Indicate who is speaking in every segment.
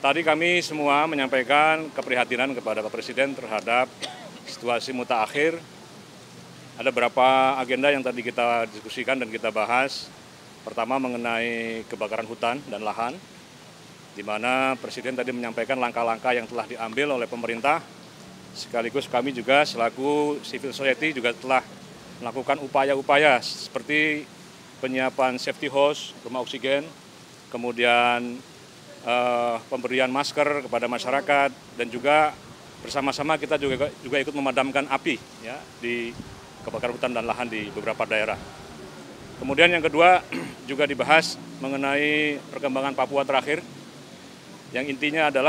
Speaker 1: Tadi kami semua menyampaikan keprihatinan kepada Pak Presiden terhadap situasi mutakhir. Ada beberapa agenda yang tadi kita diskusikan dan kita bahas. Pertama mengenai kebakaran hutan dan lahan, di mana Presiden tadi menyampaikan langkah-langkah yang telah diambil oleh pemerintah. Sekaligus kami juga selaku civil society juga telah melakukan upaya-upaya seperti penyiapan safety hose, rumah oksigen, kemudian pemberian masker kepada masyarakat, dan juga bersama-sama kita juga ikut memadamkan api ya, di kebakaran hutan dan lahan di beberapa daerah. Kemudian yang kedua juga dibahas mengenai perkembangan Papua terakhir, yang intinya adalah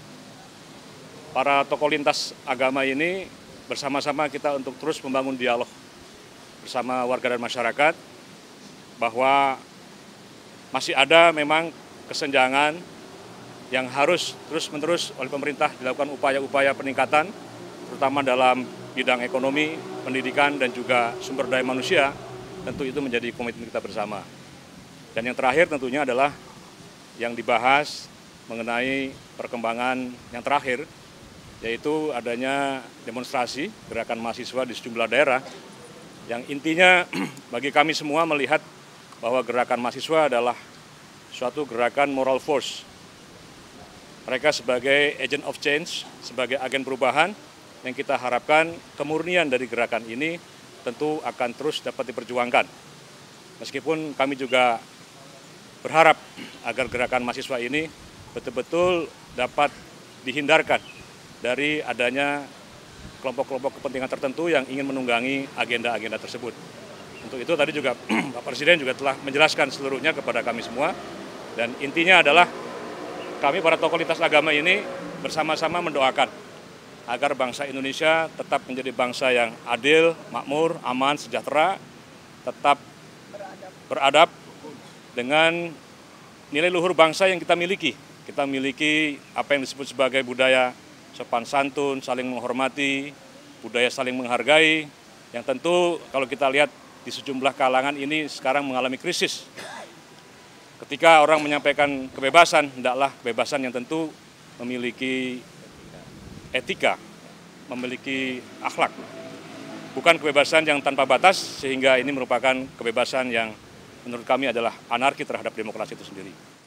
Speaker 1: para tokoh lintas agama ini bersama-sama kita untuk terus membangun dialog bersama warga dan masyarakat, bahwa masih ada memang kesenjangan yang harus terus-menerus oleh pemerintah dilakukan upaya-upaya peningkatan, terutama dalam bidang ekonomi, pendidikan, dan juga sumber daya manusia. Tentu itu menjadi komitmen kita bersama. Dan yang terakhir tentunya adalah yang dibahas mengenai perkembangan yang terakhir, yaitu adanya demonstrasi gerakan mahasiswa di sejumlah daerah, yang intinya bagi kami semua melihat bahwa gerakan mahasiswa adalah suatu gerakan moral force. Mereka sebagai agent of change, sebagai agen perubahan, yang kita harapkan kemurnian dari gerakan ini tentu akan terus dapat diperjuangkan. Meskipun kami juga berharap agar gerakan mahasiswa ini betul-betul dapat dihindarkan dari adanya kelompok-kelompok kepentingan tertentu yang ingin menunggangi agenda-agenda tersebut. Untuk itu tadi juga Pak Presiden juga telah menjelaskan seluruhnya kepada kami semua, dan intinya adalah kami para tokoh lintas agama ini bersama-sama mendoakan agar bangsa Indonesia tetap menjadi bangsa yang adil, makmur, aman, sejahtera, tetap beradab dengan nilai luhur bangsa yang kita miliki. Kita miliki apa yang disebut sebagai budaya sopan santun, saling menghormati, budaya saling menghargai, yang tentu kalau kita lihat di sejumlah kalangan ini sekarang mengalami krisis. Ketika orang menyampaikan kebebasan, hendaklah kebebasan yang tentu memiliki etika, memiliki akhlak. Bukan kebebasan yang tanpa batas, sehingga ini merupakan kebebasan yang menurut kami adalah anarki terhadap demokrasi itu sendiri.